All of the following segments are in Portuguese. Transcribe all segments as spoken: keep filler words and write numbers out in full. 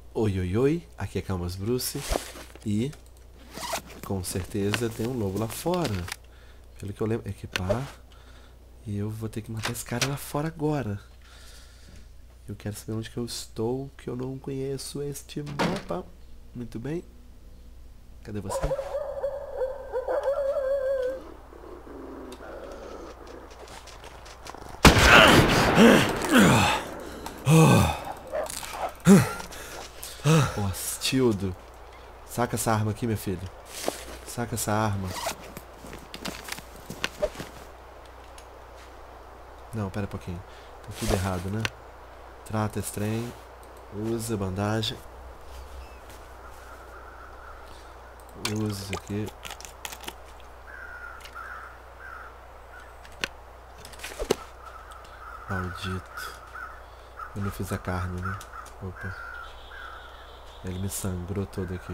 Oi, oi, oi, aqui é Camas Bruce e com certeza tem um lobo lá fora. Pelo que eu lembro, equipar. E eu vou ter que matar esse cara lá fora agora. Eu quero saber onde que eu estou, que eu não conheço este mapa. Muito bem. Cadê você? Nossa, Tildo. Saca essa arma aqui, meu filho. Saca essa arma. Não, pera um pouquinho. Tá tudo errado, né? Trata esse trem. Usa bandagem. Usa isso aqui. Maldito. Eu não fiz a carne, né? Opa. Ele me sangrou todo aqui.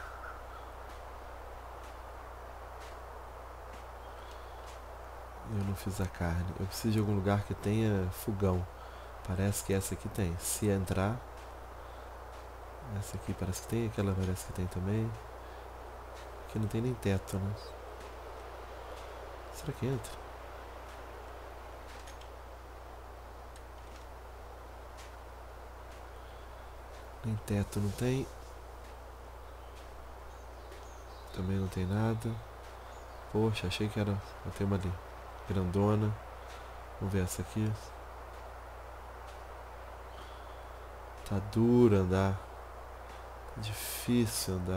Eu não fiz a carne. Eu preciso de algum lugar que tenha fogão. Parece que essa aqui tem. Se entrar... Essa aqui parece que tem. Aquela parece que tem também. Aqui não tem nem teto, né? Será que entra? Nem teto não tem. Também não tem nada. Poxa, achei que era... Tem uma ali. Grandona. Vamos ver essa aqui. Tá duro andar. Difícil andar.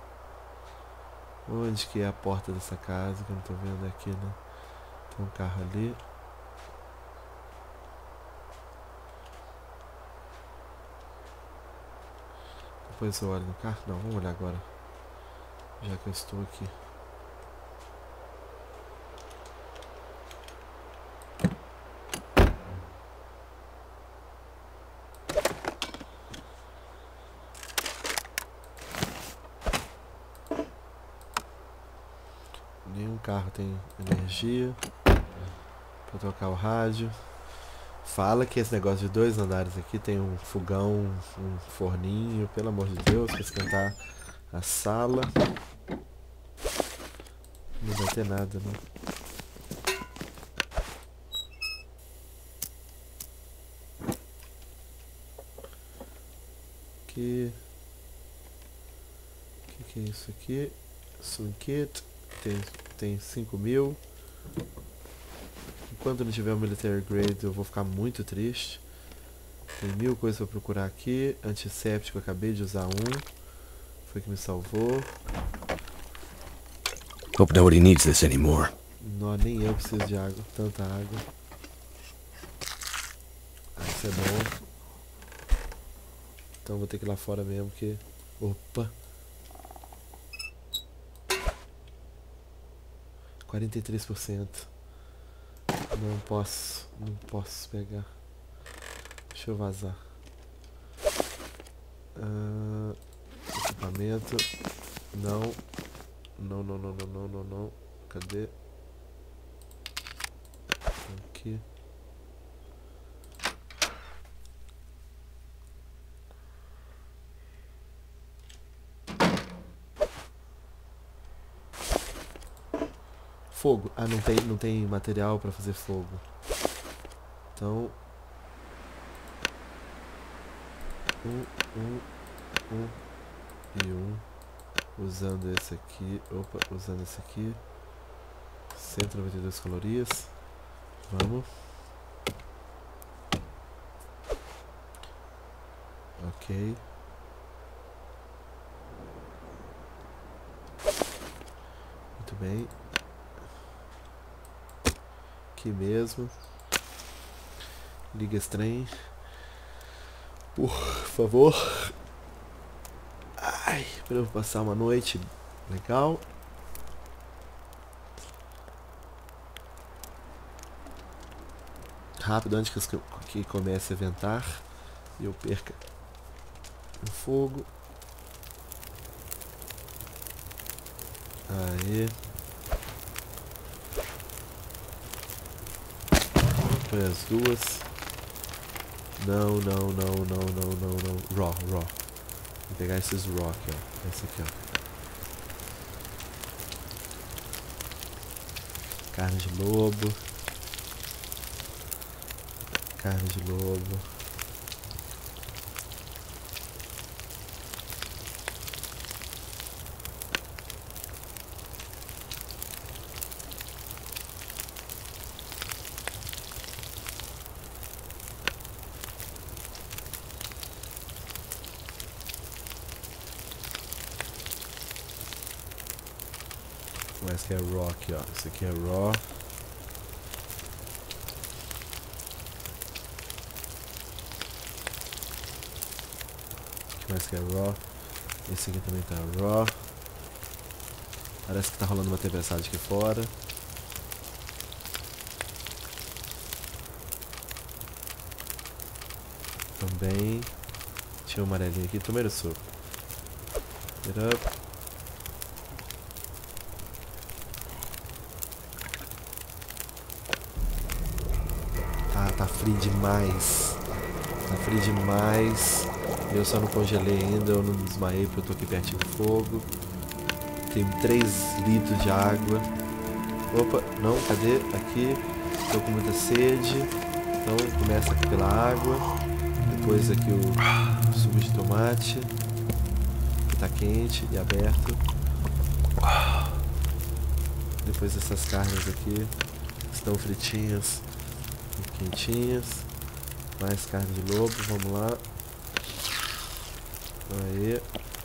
Onde que é a porta dessa casa? Que eu não tô vendo aqui, né? Tem um carro ali. Depois eu olho no carro. Não, vamos olhar agora. Já que eu estou aqui. Nenhum carro tem energia para trocar o rádio. Fala que esse negócio de dois andares aqui tem um fogão, um forninho, pelo amor de Deus, para esquentar a sala. Não vai ter nada, né? Que que, que é isso aqui? Swing kit. Tem, tem cinco mil. Enquanto não tiver o military grade eu vou ficar muito triste. Tem mil coisas pra procurar aqui. Antisséptico, acabei de usar um. Foi que me salvou. Hope nobody needs this anymore. Não, nem eu preciso de água. Tanta água. Ah, isso é bom. Então vou ter que ir lá fora mesmo, porque... Opa! quarenta e três por cento. Não posso, não posso pegar. Deixa eu vazar. Uh, equipamento. Não. Não, não, não, não, não, não, não. Cadê? Aqui. Fogo. Ah, não tem, não tem material pra fazer fogo. Então... Um, um, um e um. Usando esse aqui. Opa, usando esse aqui. cento e noventa e dois calorias. Vamos. Ok. Muito bem. Aqui mesmo. Liga esse trem. Por favor. Ai, pra eu passar uma noite legal. Rápido antes que, que comece a ventar. E eu perca o fogo. Aê. Põe as duas. Não, não, não, não, não, não, não. Raw, raw. Vou pegar esses rock, ó. Esse aqui, ó. Carne de lobo. Carne de lobo. Esse aqui é raw aqui, ó. Esse aqui é raw. Esse aqui é raw. Esse aqui também tá raw. Parece que tá rolando uma tempestade aqui fora. Também. Tinha um amarelinho aqui. Tomei o soco. Get up. Ah, tá frio demais. Tá frio demais. Eu só não congelei ainda, eu não desmaiei porque eu tô aqui pertinho do fogo. Tenho três litros de água. Opa, não, cadê? Aqui. Tô com muita sede. Então começa aqui pela água. Depois aqui o suco de tomate. Que tá quente e aberto. Depois essas carnes aqui. Estão fritinhas. Quentinhas. Mais carne de lobo, vamos lá. Aí.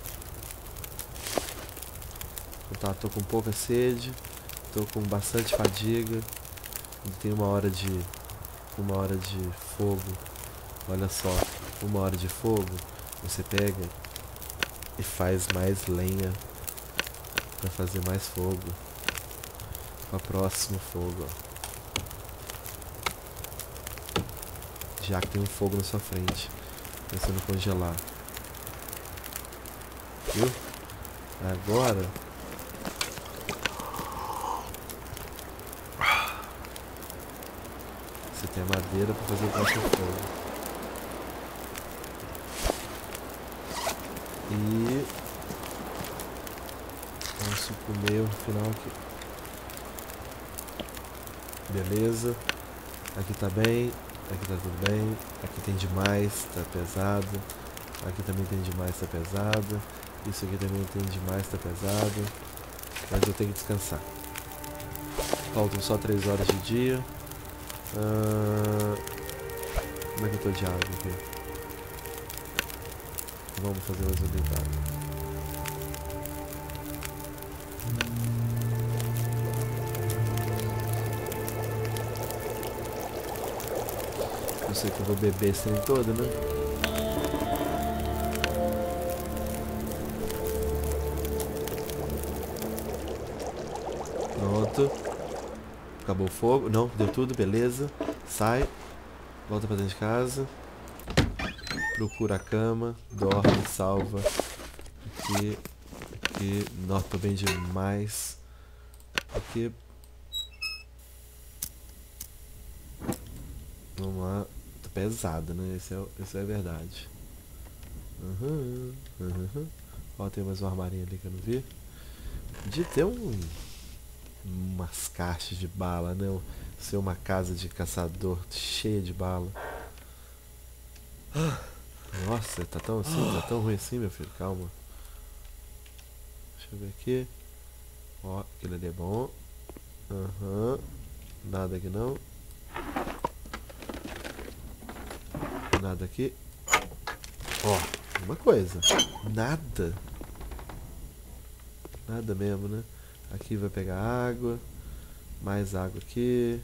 Tá, tô com pouca sede. Tô com bastante fadiga. Tem uma hora de. Uma hora de fogo. Olha só. Uma hora de fogo. Você pega e faz mais lenha pra fazer mais fogo. Para o próximo fogo, ó. Já que tem um fogo na sua frente, pensando congelar. Viu? Agora você tem a madeira para fazer o próximo fogo. E posso comer o final aqui. Beleza. Aqui tá bem. Aqui tá tudo bem, aqui tem demais, tá pesado. Aqui também tem demais, tá pesado. Isso aqui também tem demais, tá pesado. Mas eu tenho que descansar. Faltam só três horas de dia. Ah, como é que eu tô de água aqui? Vamos fazer mais um deitado. Eu sei que eu vou beber esse trem todo, né? Pronto. Acabou o fogo. Não, deu tudo, beleza. Sai. Volta pra dentro de casa. Procura a cama. Dorme, salva. Aqui. Aqui. Nossa, tô bem demais. Aqui. Vamos lá. Pesado, né? Esse é, esse é a verdade. Uhum, uhum. Ó, tem mais um armarinho ali que eu não vi. De ter um, umas caixas de bala, né? Ser uma casa de caçador cheia de bala. Nossa, tá tão assim, tá tão ruim assim, meu filho. Calma. Deixa eu ver aqui. Ó, aquele ali é bom. Aham. Uhum. Nada aqui não. Nada aqui. Ó, uma coisa. Nada. Nada mesmo, né? Aqui vai pegar água. Mais água aqui.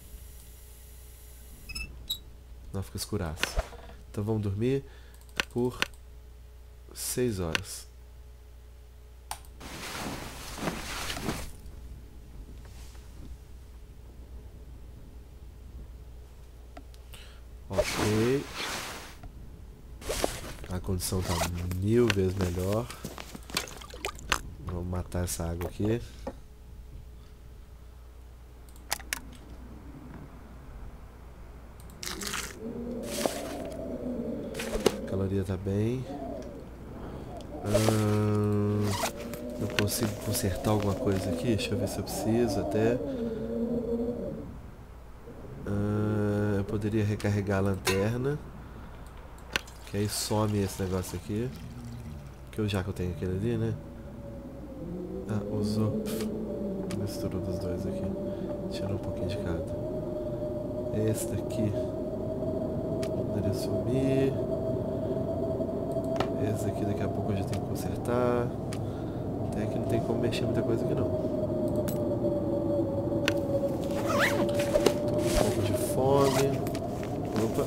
Não, fica escuraço. Então vamos dormir por seis horas. Ok. A condição tá mil vezes melhor. Vamos matar essa água aqui. A caloria tá bem. Hum, eu consigo consertar alguma coisa aqui? Deixa eu ver se eu preciso até. Hum, eu poderia recarregar a lanterna. Que aí some esse negócio aqui. Que eu já que eu tenho aquele ali, né? Ah, usou. Misturou dos dois aqui. Tirou um pouquinho de cada. Esse daqui poderia sumir. Esse daqui daqui a pouco eu já tenho que consertar. Até que não tem como mexer muita coisa aqui não. Tô com um pouco de fome. Opa.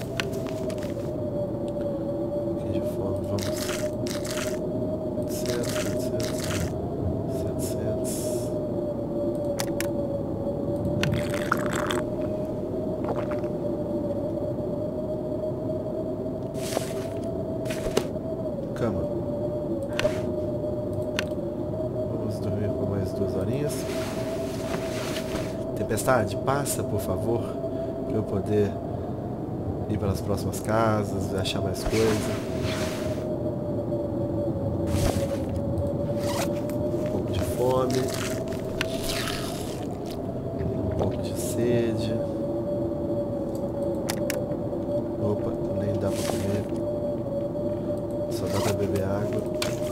Um pouquinho de fome, vamos. oitocentos, oitocentos, setecentos. Cama. Vamos dormir por mais duas horinhas. Tempestade, passa, por favor, para eu poder ir para as próximas casas, achar mais coisa. Um pouco de fome. Um pouco de sede. Opa, nem dá para comer. Só dá pra beber água.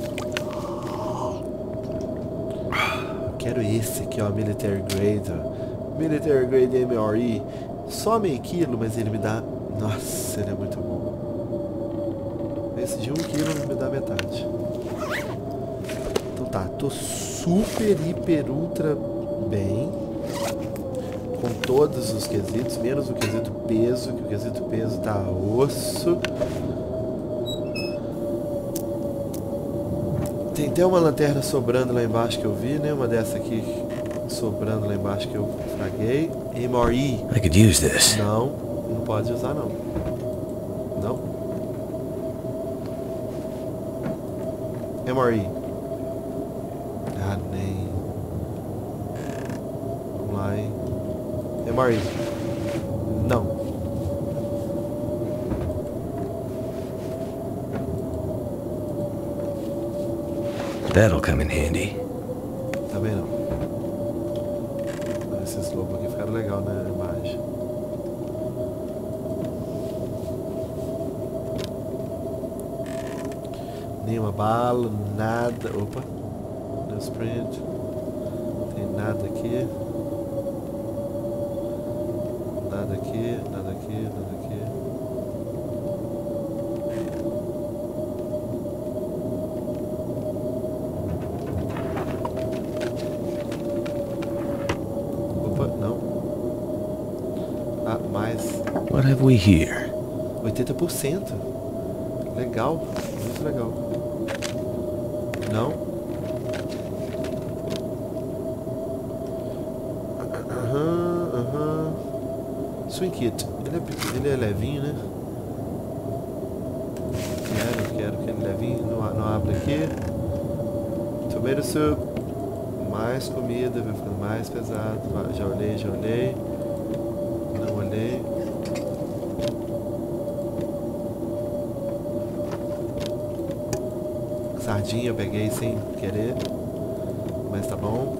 Eu quero esse aqui, ó, Military Grade, ó. Military Grade M R E. Só meio quilo, mas ele me dá... Nossa, ele é muito bom. Esse de um quilo me dá metade. Então tá, tô super, hiper, ultra bem. Com todos os quesitos, menos o quesito peso, que o quesito peso tá osso. Tem até uma lanterna sobrando lá embaixo que eu vi, né? Uma dessa aqui sobrando lá embaixo que eu fraguei. M R E. I could use this. Não, não pode usar não. Não. M R E. Ah, nem. Vamos lá, hein? M R E. Não. That'll come in handy. Também não. Esses lobos aqui ficaram legal na imagem. Nenhuma bala, nada. Opa. No sprint. Tem nada aqui. Nada aqui, nada aqui, nada aqui. What have we here? oitenta por cento. Legal, muito legal. Não? Aham, aham. Swing Kit. Ele é, ele é levinho, né? Quero, quero que ele é levinho. Não, não abre aqui. Tomato soup. Mais comida, vai ficando mais pesado. Já olhei, já olhei. Não olhei. Sardinha eu peguei sem querer, mas tá bom.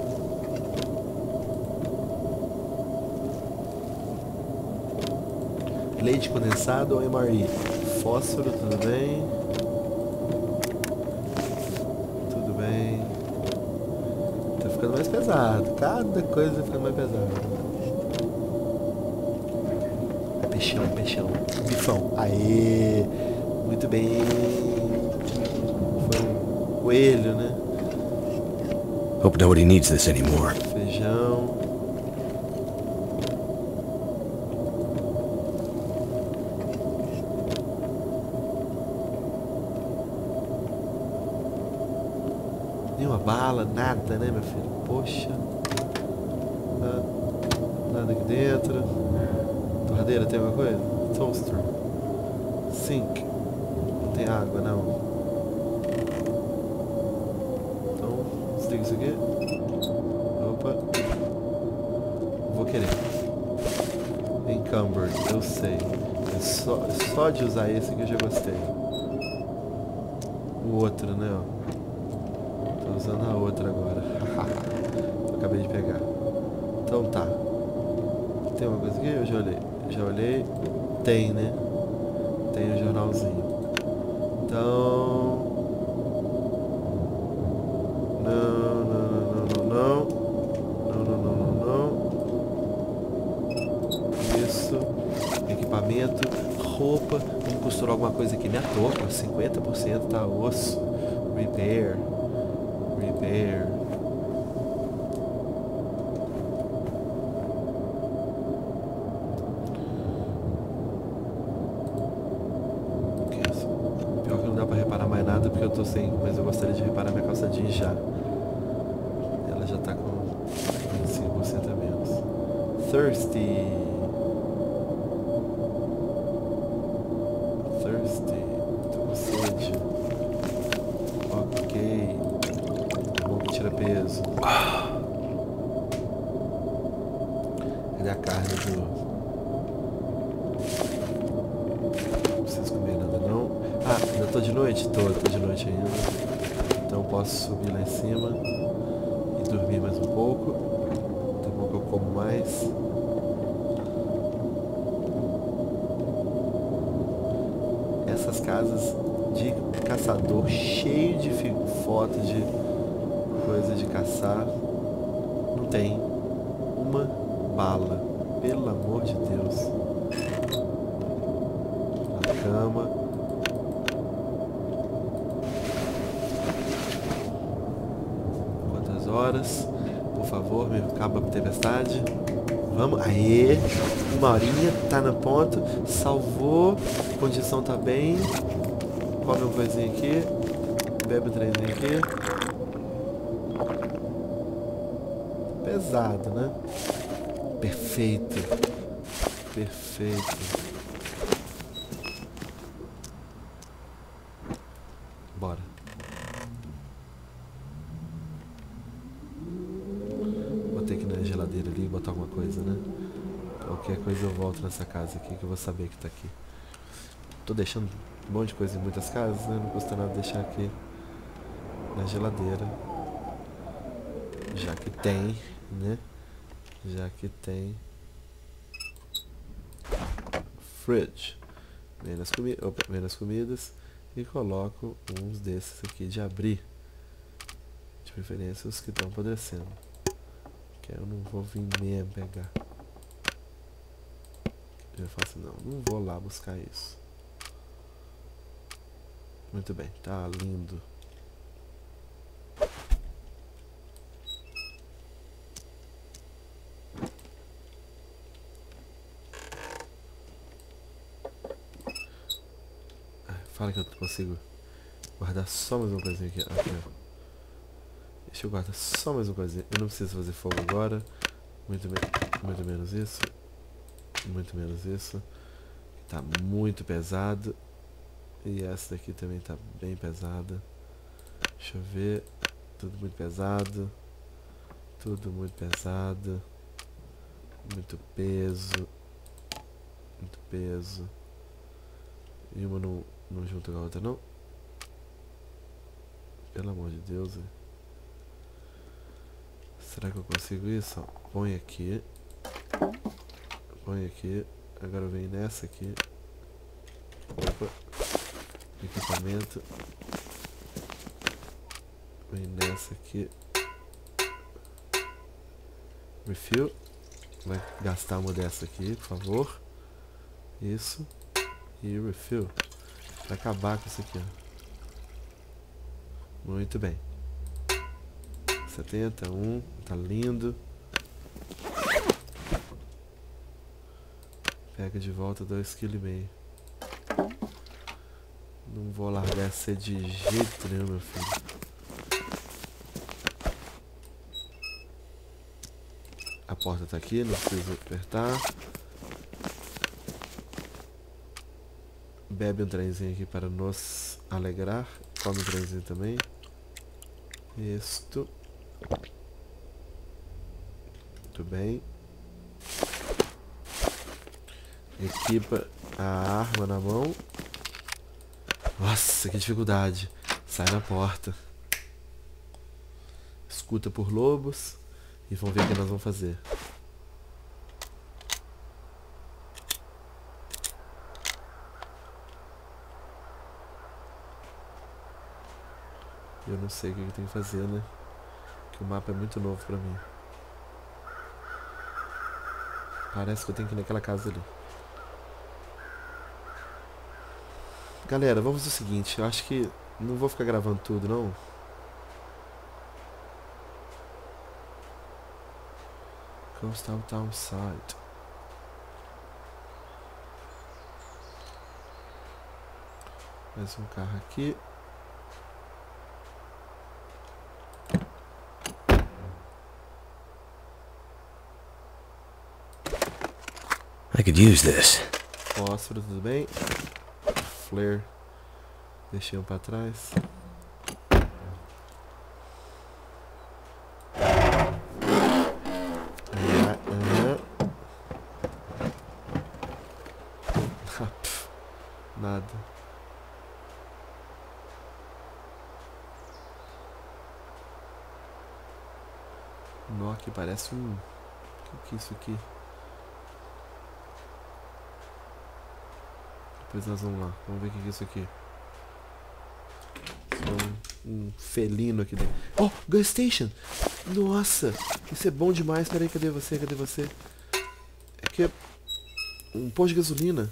Leite condensado ou M R E? Fósforo, tudo bem. Tudo bem. Tá ficando mais pesado. Cada coisa tá ficando mais pesada. Peixão, peixão. Bifão. Aê! Muito bem. Coelho, né? Hope nobody needs this anymore. Feijão. Nenhuma bala, nada, né, meu filho? Poxa. Ah, nada aqui dentro. Torradeira tem alguma coisa? Toaster. Sink. Não tem água, não. Desliga isso aqui. Opa. Vou querer. Encumbered, eu sei. É só, só de usar esse que eu já gostei. o outro, né, ó. Tô usando a outra agora. Eu acabei de pegar. Então tá. Tem uma coisa aqui? Eu já olhei. Já olhei. Tem, né? Tem um jornalzinho. Então... Não, não, não, não, não. Não, não, não, não, não. Isso. Equipamento. Roupa. Vamos costurar alguma coisa aqui. Minha touca. cinquenta por cento tá osso. Repair. Repair. Pior que não dá pra reparar mais nada porque eu tô sem... Mas eu gostaria de reparar minha calça jeans já. Ela já tá com vinte e cinco por cento a menos. Thirsty. Thirsty. Tô com sede. Ok. É bom que tira peso. Cadê a carne do... Não preciso comer nada não. Ah, ainda tô de noite? Tô, tô de noite ainda. Então posso subir lá em cima e dormir mais um pouco. Daqui a pouco eu como mais. Essas casas de caçador cheio de fotos de coisa de caçar. Não tem uma bala. Pelo amor de Deus. A cama. Quantas horas? Por favor, me acaba a tempestade. Vamos. Aê! Uma horinha, tá no ponto. Salvou. A condição tá bem. Come uma coisinha aqui. Bebe um trenzinho aqui. Pesado, né? Perfeito. Perfeito. Bora. Vou ter que ir na geladeira ali e botar alguma coisa, né? Qualquer coisa eu volto nessa casa aqui que eu vou saber que tá aqui. Tô deixando um monte de coisa em muitas casas, né? Não custa nada deixar aqui na geladeira. Já que tem, né? Já que tem. Fridge. Vem nas, comi Opa, vem nas comidas e coloco uns desses aqui de abrir. De preferência os que estão apodrecendo. Que eu não vou vir mesmo pegar. Eu falo assim, não, não vou lá buscar isso. Muito bem, tá lindo. Fala que eu consigo guardar só mais uma coisinha aqui. aqui ó. Deixa eu guardar só mais uma coisinha. Eu não preciso fazer fogo agora. Muito, me muito menos isso. Muito menos isso. Tá muito pesado. E essa daqui também tá bem pesada. Deixa eu ver. Tudo muito pesado. Tudo muito pesado. Muito peso. Muito peso. E uma não, não junta com a outra não. Pelo amor de Deus. Véio. Será que eu consigo isso? Ó, põe aqui. Põe aqui. Agora eu venho nessa aqui. Opa. Equipamento. Vem nessa aqui. Refill. Vai gastar uma dessa aqui, por favor. Isso. E refill. Vai acabar com isso aqui, ó. Muito bem. setenta, um. Tá lindo. Pega de volta dois vírgula cinco quilos. Não vou largar essa de jeito nenhum, meu filho. A porta tá aqui, não preciso apertar. Bebe um trenzinho aqui para nos alegrar. Come um trenzinho também. Isto. Muito bem. Equipa a arma na mão. Nossa, que dificuldade. Sai na porta. Escuta por lobos. E vamos ver o que nós vamos fazer. Eu não sei o que eu tenho que fazer, né? Que o mapa é muito novo pra mim. Parece que eu tenho que ir naquela casa ali. Galera, vamos fazer o seguinte. Eu acho que não vou ficar gravando tudo, não. Coast Downtown Side. Mais um carro aqui. I could use this. Fósforo, tudo bem? Flare. Deixei um pra trás. Ah, ah. Ah, pff, nada. Nó, que parece um... O que é isso aqui? Depois nós vamos lá. Vamos ver o que é isso aqui. Um, um felino aqui dentro. Oh, gas station! Nossa! Isso é bom demais. Peraí, cadê você? Cadê você? É que é um posto de gasolina.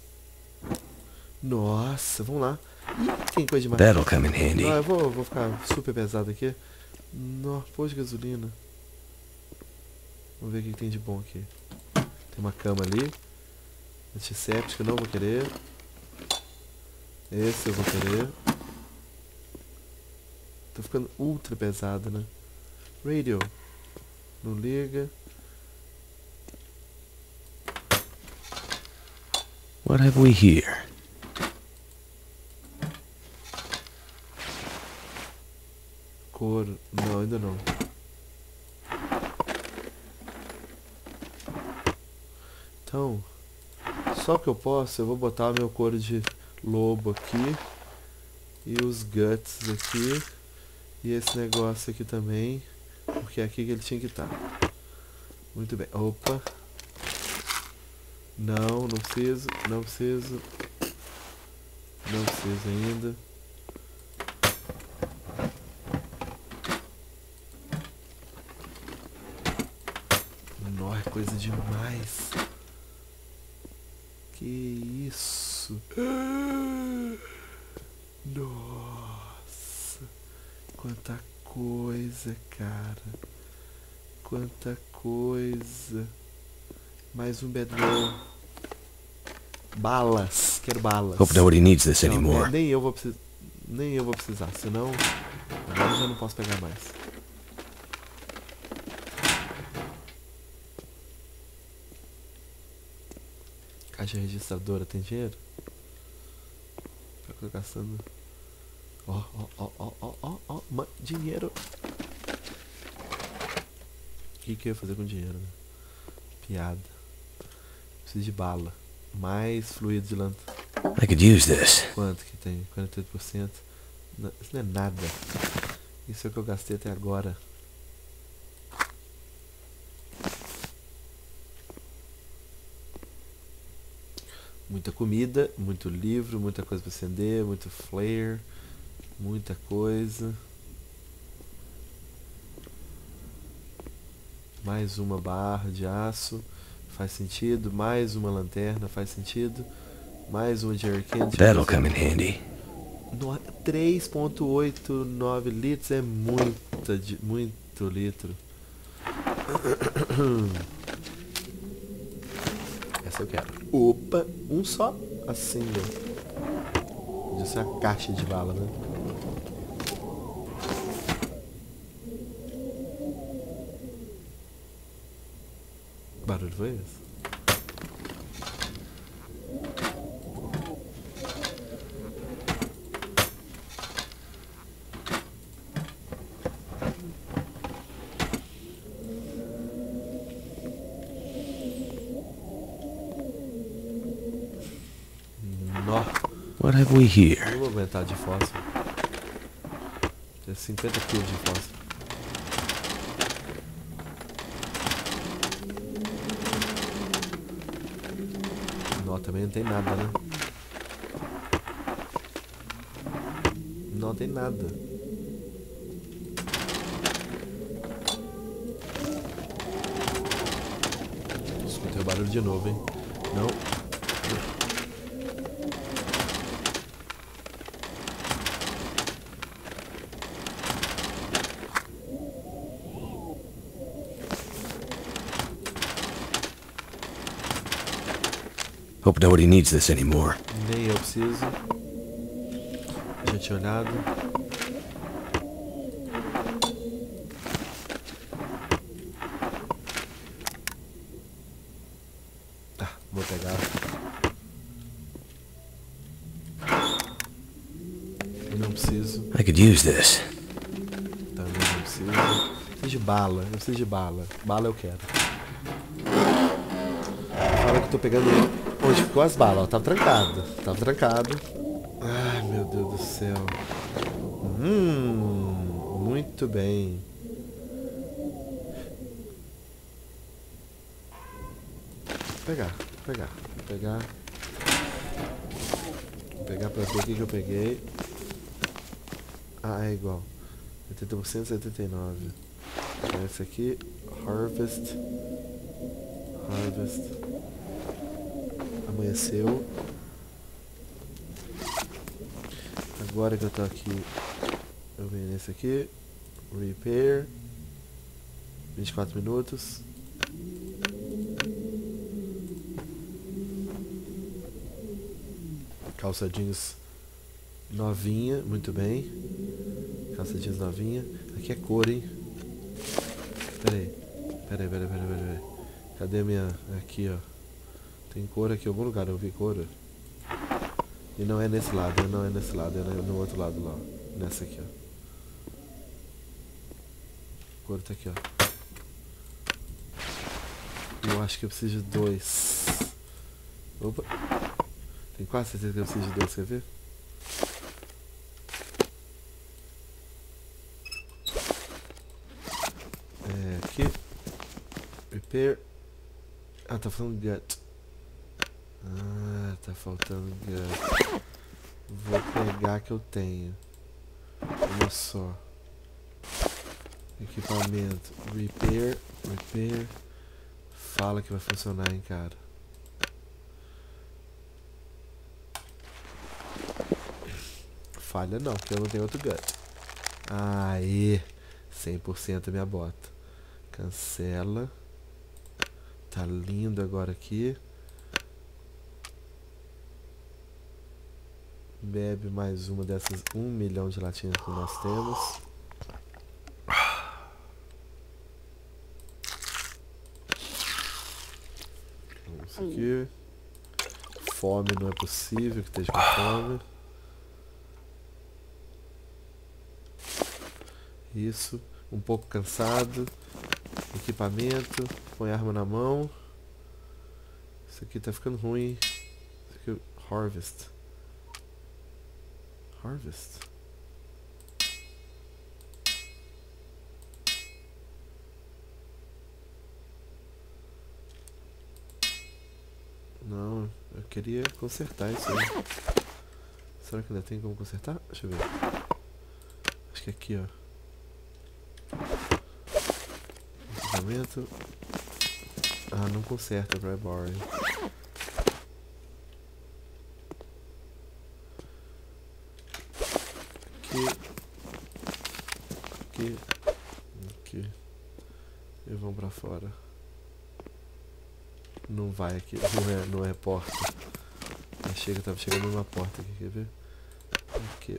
Nossa, vamos lá. Ih, tem coisa demais. That'll come in handy. Não, eu vou, vou ficar super pesado aqui. Nossa, posto de gasolina. Vamos ver o que tem de bom aqui. Tem uma cama ali. Antisséptico, não vou querer. Esse eu vou querer. Tô ficando ultra pesado, né? Radio. Não liga. What have we here? Couro. Não, ainda não. Então, só que eu posso, eu vou botar meu couro de lobo aqui. E os guts aqui. E esse negócio aqui também. Porque é aqui que ele tinha que estar. Muito bem. Opa. Não, não preciso. Não preciso. Não preciso ainda. Nó, é coisa demais. Que isso? Nossa, quanta coisa, cara. Quanta coisa. Mais um bedroll. Balas, quero balas. Hope nobody needs this Não, anymore. nem eu vou precisar. Nem eu vou precisar, senão agora eu já não posso pegar mais. Caixa registradora, tem dinheiro? Tô gastando. Ó, ó, ó, ó, ó, ó, ó, ma- dinheiro. O que que eu ia fazer com dinheiro, né? Piada. Preciso de bala. Mais fluido de lanterna. I could use this. Quanto que tem? quarenta e oito por cento. Não, isso não é nada. Isso é o que eu gastei até agora. Muita comida, muito livro, muita coisa para acender, muito flare, muita coisa. Mais uma barra de aço, faz sentido. Mais uma lanterna, faz sentido. Mais uma jerrycan. That'll come in handy. três ponto oitenta e nove litros é muita, de- muito litro. Essa eu quero. Opa, um só. Assim, ó. Podia ser uma caixa de bala, né? Que barulho foi esse? Nó. What have we here? Não vou aguentar de fósforo. Tem cinquenta quilos de fósforo. Não, também não tem nada, né? Não tem nada. Escutei o barulho de novo, hein? Não. Hope nobody needs this anymore. Nem eu preciso. Já tinha olhado. Tá, vou pegar. Eu não preciso. I could use this. Também não preciso. Eu preciso de bala. Eu preciso de bala. Bala eu quero. Fala que eu tô pegando onde ficou as balas. Ó, tava trancado. Tava trancado. Ai, meu Deus do céu. Hum, muito bem. Vou pegar, vou pegar, vou pegar. Vou pegar pra ver o que, que eu peguei. Ah, é igual. oitenta por cento, setenta e nove por cento. Esse aqui, Harvest. Harvest. Amanheceu. Agora que eu tô aqui, eu venho nesse aqui. Repair. vinte e quatro minutos. Calça jeans novinha, muito bem. Calça jeans novinha. Aqui é cor, hein? Pera aí. Pera aí, pera aí, pera aí, pera aí. Cadê a minha... Aqui, ó. Tem cor aqui em algum lugar, eu vi cor. E não é nesse lado, não é nesse lado, é no outro lado lá. Nessa aqui, ó. A cor tá aqui, ó. Eu acho que eu preciso de dois. Opa. Tem quase certeza que eu preciso de dois, quer ver? É, aqui. Repair. Ah, tá faltando gut. Ah, tá faltando gut. Vou pegar que eu tenho. Olha só. Equipamento. Repair. Repair. Fala que vai funcionar, hein, cara. Falha não, porque eu não tenho outro gut. Aê! cem por cento minha bota. Cancela. Tá lindo agora aqui. Bebe mais uma dessas um milhão de latinhas que nós temos. Isso aqui. Fome não é possível que esteja com fome. Isso. Um pouco cansado. Equipamento. Põe a arma na mão. Isso aqui tá ficando ruim. Isso aqui é Harvest. Harvest. Não, eu queria consertar isso aí. Será que ainda tem como consertar? Deixa eu ver. Acho que é aqui, ó. Equipamento. Ah, não conserta, Dry Bar. Aqui. Aqui. Aqui. E vamos pra fora. Não vai aqui. Não é, não é porta. Chega, tava chegando numa porta aqui, quer ver? Aqui.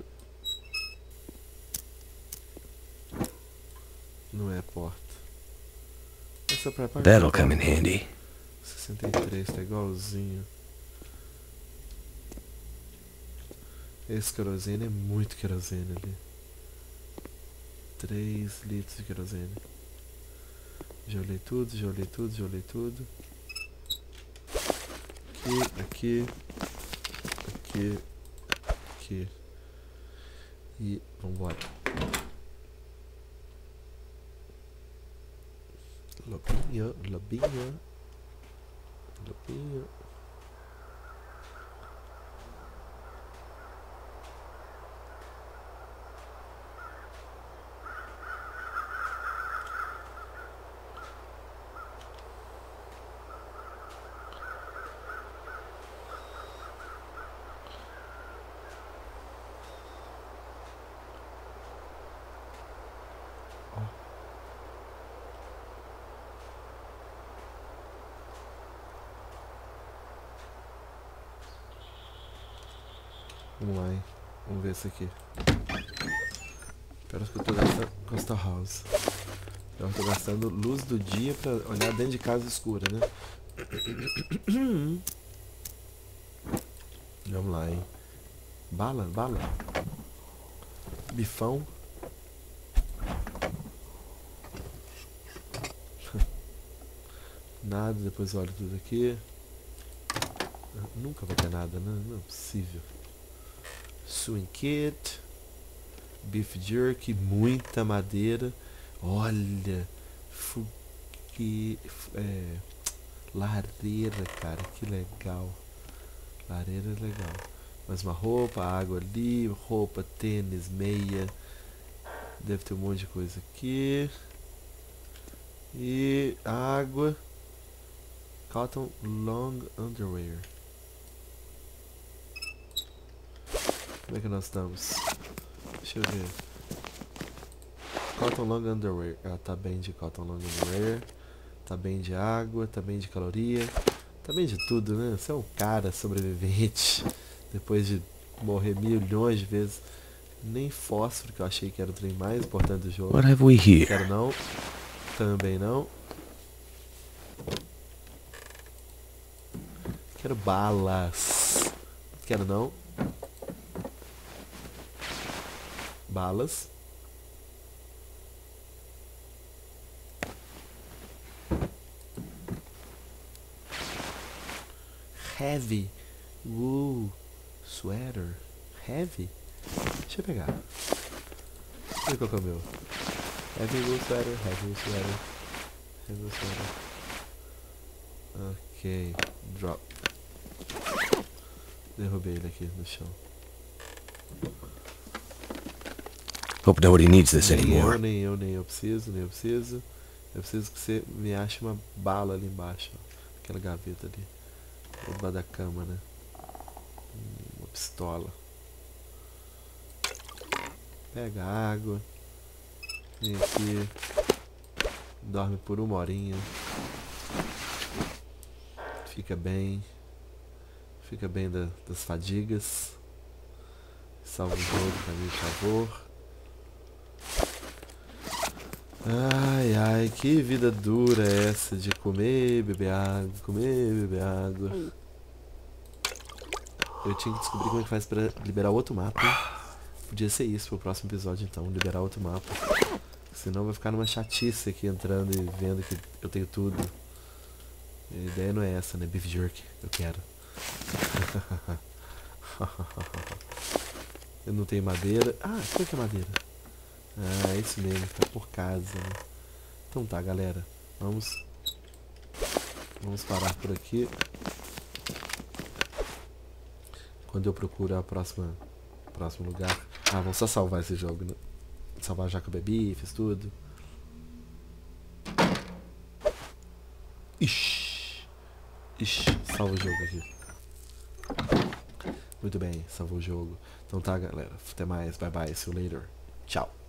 Não é porta. Essa pra parte. That'll come in handy. sessenta e três, tá igualzinho. Esse querosene é muito querosene ali. três litros de querosene. Já olhei tudo, já olhei tudo, já olhei tudo. Aqui, aqui. Aqui. Aqui. E vambora. Lobinho, lobinho. Lobinho. Vamos lá, hein? Vamos ver isso aqui. Espero que eu tô gastando Coastal House. Eu tô gastando luz do dia pra olhar dentro de casa escura, né? Vamos lá, hein? Bala, bala. Bifão. Nada, depois eu olho tudo aqui. Nunca vai ter nada, né? Não é possível. Swing kit. Beef jerky, muita madeira. Olha, fogue... é, lareira, cara, que legal. Lareira é legal. Mais uma roupa, água ali, roupa, tênis, meia. Deve ter um monte de coisa aqui. E água. Cotton long underwear. Como é que nós estamos? Deixa eu ver. Cotton long underwear. Ah, tá bem de cotton long underwear. Tá bem de água, tá bem de caloria. Tá bem de tudo, né? Você é um cara sobrevivente. Depois de morrer milhões de vezes. Nem fósforo, que eu achei que era o trem mais importante do jogo. What have we here? Quero não. Também não. Quero balas. Quero não. Balas. Heavy. Uh, sweater. Heavy. Deixa eu pegar. Deixa eu ver qual que é o meu. Heavy wool sweater. Heavy wool sweater. Heavy wool sweater. Ok. Drop. Derrubei ele aqui no chão. Hope nobody needs this Nem anymore. eu, nem eu, nem eu preciso, nem eu preciso. Eu preciso que você me ache uma bala ali embaixo, ó. Aquela gaveta ali. Debaixo da cama, né? Uma pistola. Pega água. Vem aqui. Dorme por uma horinha. Fica bem. Fica bem da, das fadigas. Salva o jogo pra mim, por favor. Ai, ai, que vida dura é essa de comer, beber água, comer, beber água. Eu tinha que descobrir como é que faz pra liberar outro mapa, hein? Podia ser isso pro próximo episódio, então, liberar outro mapa. Senão vai ficar numa chatice aqui entrando e vendo que eu tenho tudo. A ideia não é essa, né? Beef jerky, eu quero. Eu não tenho madeira. Ah, qual que é madeira? Ah, é isso mesmo, tá por casa, né? Então tá, galera. Vamos. Vamos parar por aqui. Quando eu procurar a próxima. Próximo lugar. Ah, vamos só salvar esse jogo, né? Salvar já que eu bebi, fiz tudo. Ixi. Ixi, salva o jogo aqui. Muito bem, salvou o jogo. Então tá, galera. Até mais. Bye bye. See you later. Tchau.